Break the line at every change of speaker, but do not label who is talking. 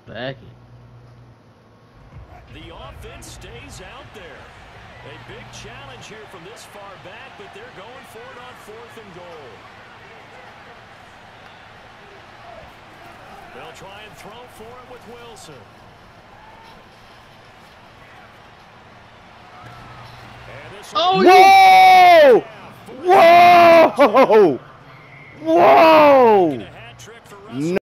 Back it.
The offense stays out there. A big challenge here from this far back, but they're going for it on 4th and goal. They'll try and throw for it with Wilson.
Oh, whoa! Whoa! Whoa! No.